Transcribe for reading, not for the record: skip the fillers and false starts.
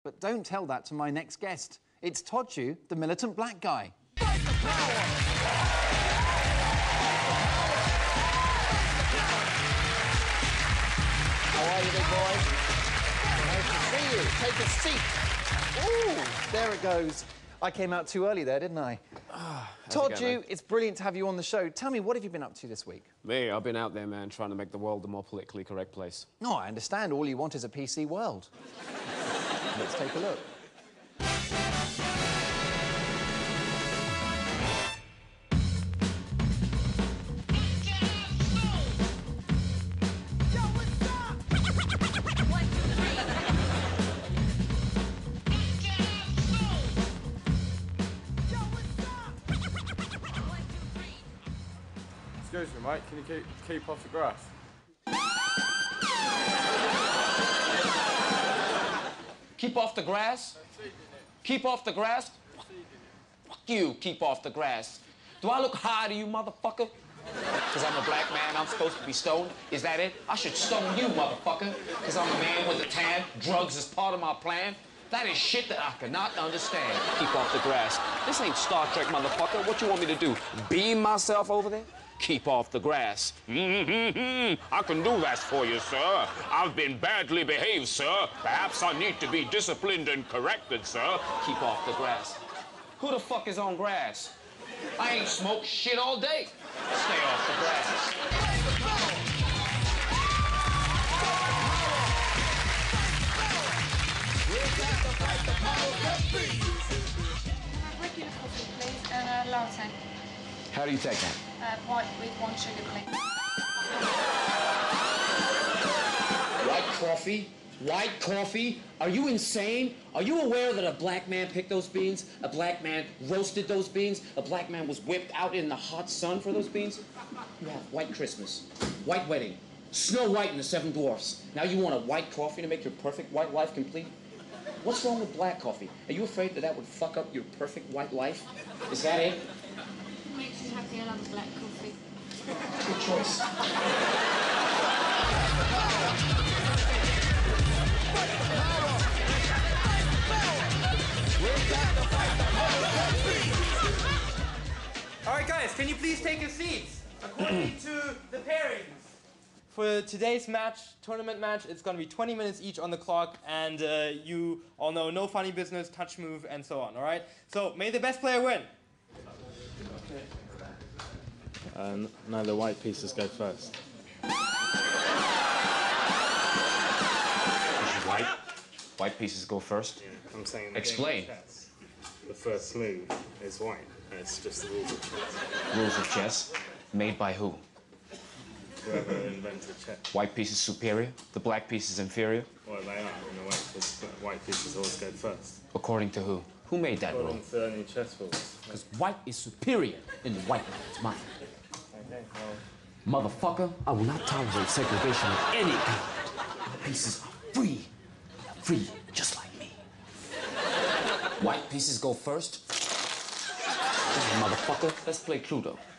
But don't tell that to my next guest. It's Todd Jew, the militant black guy. How are you, big boy? Nice to see you. Take a seat. Ooh, there it goes. I came out too early there, didn't I? Todd Jew, it's brilliant to have you on the show. Tell me, what have you been up to this week? Me? I've been out there, man, trying to make the world a more politically correct place. No, I understand. All you want is a PC world. Let's take a look. Excuse me, mate, can you keep off the grass? Keep off the grass? Keep off the grass? Fuck you, keep off the grass. Do I look high to you, motherfucker? Because I'm a black man, I'm supposed to be stoned? Is that it? I should stone you, motherfucker. Because I'm a man with a tan, drugs is part of my plan. That is shit that I cannot understand. Keep off the grass. This ain't Star Trek, motherfucker. What you want me to do? Beam myself over there? Keep off the grass. I can do that for you, sir. I've been badly behaved, sir. Perhaps I need to be disciplined and corrected, sir. Keep off the grass. Who the fuck is on grass? I ain't smoked shit all day. Stay off the grass. Regular coffee, please, and a latte. How do you take that? White with 1 sugar, please. White coffee? White coffee? Are you insane? Are you aware that a black man picked those beans? A black man roasted those beans? A black man was whipped out in the hot sun for those beans? You have white Christmas, white wedding, Snow White and the Seven Dwarfs. Now you want a white coffee to make your perfect white life complete? What's wrong with black coffee? Are you afraid that that would fuck up your perfect white life? Is that it? Makes you happy, I love black coffee. Good choice. All right, guys, can you please take your seats? According to the pairings. For today's tournament match, it's going to be 20 minutes each on the clock, and you all know no funny business, touch move, and so on, all right? So, may the best player win. No, the white pieces go first. White? White pieces go first? Yeah, I'm saying explain. The first move is white, and it's just the rules of chess. Rules of chess? Made by who? Whoever invented chess. White piece is superior, the black piece is inferior? Well, they are, in a way, because white pieces always go first. According to who? Who made that rule? According to any chess rules. Because white is superior in the white man's mind. Okay, well... Motherfucker, I will not tolerate segregation of any kind. My pieces are free. Free, just like me. White pieces go first? Motherfucker, let's play Cluedo.